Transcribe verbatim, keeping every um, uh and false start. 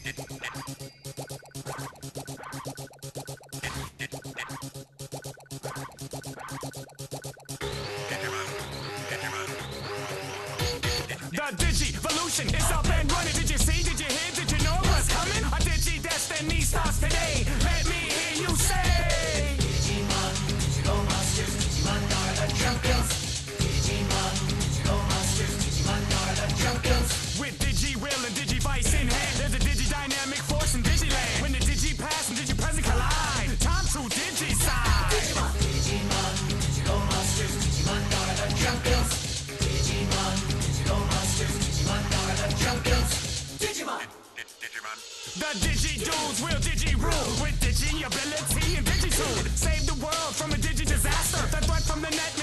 The Digivolution is up and running. Did you see? Did you hear? Did you know what's coming? A Digi Destiny starts today. Let me hear you say. Digimon, digital monsters, Digimon are the champions. Digimon, digital monsters, Digimon are the champions. With Digi-Will and Digivice in hand, there's a Digi-dynamic force in Digiland. When the Digi-Past and Digi-Present collide, time to Digi-side. Digimon, Digimon, digital monsters, Digimon are the champions. Digimon, digital monsters, Digimon are the champions. Digimon. The Digi-Dudes will Digi-Rule with Digi-ability and Digi-Tool. Save the world from a Digi-disaster. The threat from the net